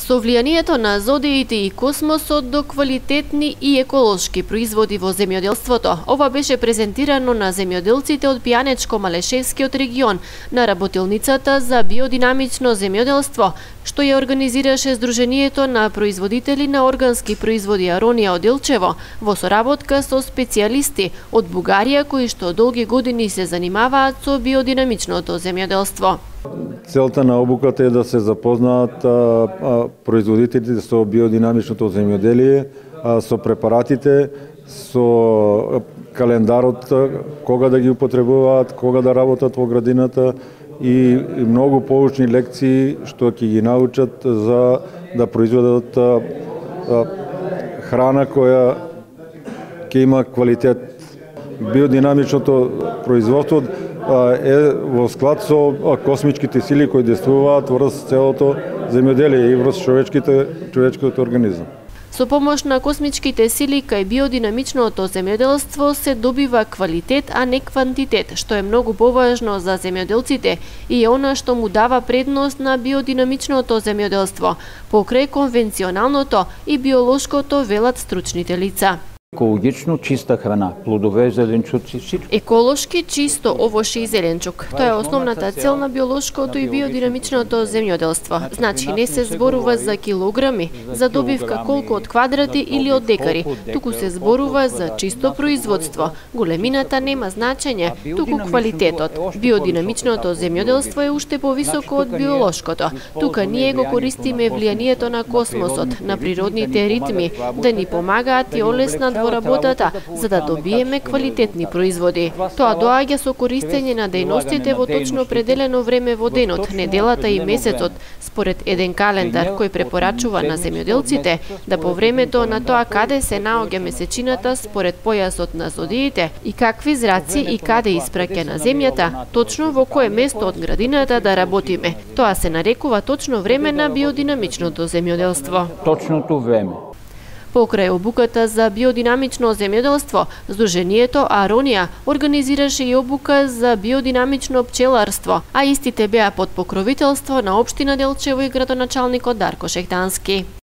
Со влијанието на зодиите и космосот до квалитетни и еколошки производи во земјоделството, ова беше презентирано на земјоделците од Пијанечко-Малешевскиот регион на работилницата за биодинамично земјоделство, што ја организираше Сдруженијето на производители на органски производи Аронија од Илчево, во соработка со специјалисти од Бугарија кои што долги години се занимаваат со биодинамичното земјоделство. Целта на обуката е да се запознаат производителите со биодинамичното земјоделие, со препаратите, со календарот, кога да ги употребуваат, кога да работат во градината и многу поучни лекции што ќе ги научат за да произведат храна која ќе има квалитет. Биодинамичното производство е во склад со космичките сили кои действуваат врз целото земјоделие и врз човечкиот организам. Со помош на космичките сили кај биодинамичното земјоделство се добива квалитет, а не квантитет, што е многу поважно за земјоделците и е она што му дава предност на биодинамичното земјоделство, покрај конвенционалното и биолошкото, велат стручните лица. Екологично чиста храна, плодове, зеленчуци, всичко. Еколошки чисто овошје и зеленчук. Тоа е основната цел на биолошкото и биодинамичното земјоделство. Значи не се зборува за килограми, за добивка колку од квадрати или од декари, туку се зборува за чисто производство. Големината нема значење, туку квалитетот. Биодинамичното земјоделство е уште повисоко од биолошкото. Тука ние го користиме влијанието на космосот, на природните ритми, да ни помагаат и олеснат во работата, за да добиеме квалитетни производи. Тоа доаѓа со користење на дејностите во точно определено време во денот, неделата и месецот, според еден календар кој препорачува на земјоделците да по времето на тоа каде се наоѓа месечината според појасот на зодиите и какви зраци и каде испраќа на земјата, точно во кое место од градината да работиме. Тоа се нарекува точно време на биодинамичното земјоделство. Точното време. Покрај обуката за биодинамично земјоделство, Сдруженијето Аронија организираше и обука за биодинамично пчеларство, а истите беа под покровителство на општина Делчево и градоначалникот Дарко Шехтански.